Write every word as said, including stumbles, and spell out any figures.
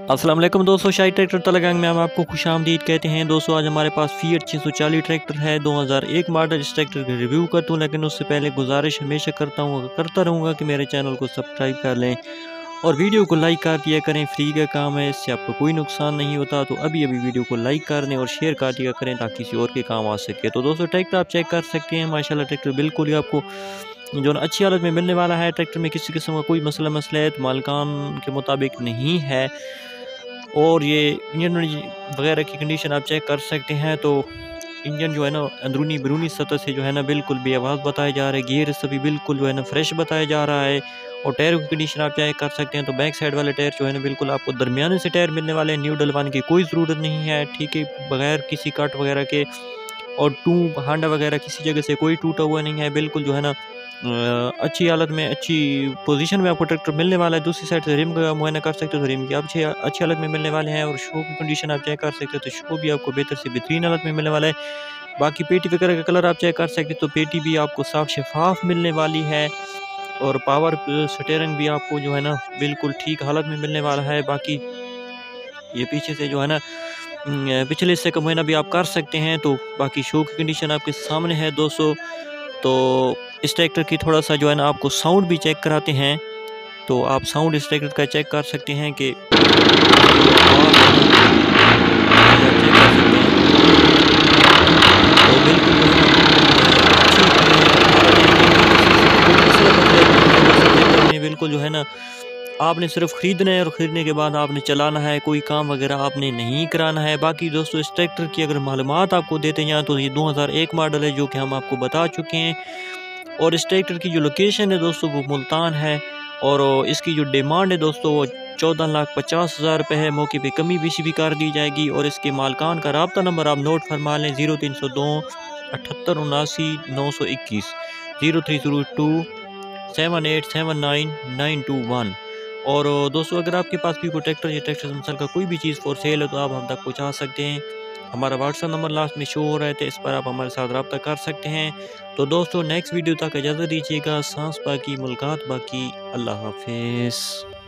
अस्सलाम वालेकुम दोस्तों, शाही ट्रैक्टर तलगंग में हम आपको खुशामदीद कहते हैं। दोस्तों आज हमारे पास फिएट छः सौ चालीस ट्रैक्टर है, दो हज़ार एक मॉडल। इस ट्रैक्टर का रिव्यू करता हूँ, लेकिन उससे पहले गुजारिश हमेशा करता हूँ करता रहूँगा कि मेरे चैनल को सब्सक्राइब कर लें और वीडियो को लाइक कर दिया करें। फ्री का काम है, इससे आपको कोई नुकसान नहीं होता। तो अभी अभी वीडियो को लाइक कर दें और शेयर कर दिया करें ताकि किसी और के काम आ सके। तो दोस्तों ट्रैक्टर आप चेक कर सकते हैं, माशाल्लाह ट्रैक्टर बिल्कुल ही आपको जो ना अच्छी हालत में मिलने वाला है। ट्रैक्टर में किसी किस्म का कोई मसला मसला मालिकान के मुताबिक नहीं है। और ये इंजन वगैरह की कंडीशन आप चेक कर सकते हैं। तो इंजन जो है ना अंदरूनी बैरूनी सतह से जो है ना बिल्कुल बेआवाज़ बताया जा रहा है। गियर सभी बिल्कुल जो है ना फ्रेश बताया जा रहा है। और टायरों की कंडीशन आप चेक कर सकते हैं। तो बैक साइड वाले टायर जो है ना बिल्कुल आपको दरमियाने से टायर मिलने वाले हैं। न्यू डलवाने की कोई ज़रूरत नहीं है, ठीक है, बगैर किसी कट वगैरह के। और टू हांडा वगैरह किसी जगह से कोई टूटा हुआ नहीं है, बिल्कुल जो है ना अच्छी हालत में अच्छी पोजीशन में आपको ट्रैक्टर मिलने वाला है। दूसरी साइड से रिम का मुआयना कर सकते हो, तो रिम की अच्छी अच्छी हालत में मिलने वाले हैं। और शो की कंडीशन आप चेक कर सकते हो, तो शो भी आपको बेहतर से बेहतरीन हालत में मिलने वाला है। बाकी पेटी वगैरह का कलर आप चेक कर सकते हो, तो पेटी भी आपको साफ शफाफ मिलने वाली है। और पावर स्टीयरिंग भी आपको जो है ना बिल्कुल ठीक हालत में मिलने वाला है। बाकी ये पीछे से जो है ना पिछले हिस्से का मुआयना भी आप कर सकते हैं। तो बाकी शो की कंडीशन आपके सामने है दोस्तों। तो इस ट्रैक्टर की थोड़ा सा जो है ना आपको साउंड भी चेक कराते हैं। तो आप साउंड इस ट्रैक्टर का चेक कर सकते हैं कि तो बिल्कुल बिल्कुल जो है ना आपने सिर्फ ख़रीदना है और ख़रीदने के बाद आपने चलाना है, कोई काम वगैरह आपने नहीं कराना है। बाकी दोस्तों इस ट्रैक्टर की अगर मालूमात आपको देते हैं तो ये दो हज़ार एक मॉडल है, जो कि हम आपको बता चुके हैं। और इस ट्रैक्टर की जो लोकेशन है दोस्तों वो मुल्तान है। और इसकी जो डिमांड है दोस्तों वो चौदह लाख पचास हज़ार रुपये है। मौके पे कमी बेशी भी कर दी जाएगी। और इसके मालकान का राब्ता नंबर आप नोट फरमा लें, ज़ीरो तीन सौ दो अठहत्तर उनासी नौ सौ इक्कीस, zero three zero two seven eight seven nine nine two one. और दोस्तों अगर आपके पास भी कोई ट्रैक्टर या ट्रैक्टर मिसल का कोई भी चीज़ फॉर सेल है तो आप हम तक पहुंचा सकते हैं। हमारा व्हाट्सएप नंबर लास्ट में शो हो रहा है, तो इस पर आप हमारे साथ रब्ता कर सकते हैं। तो दोस्तों नेक्स्ट वीडियो तक इजाज़त दीजिएगा। सांस बाकी मुलाकात बाकी, अल्लाह हाफिज़।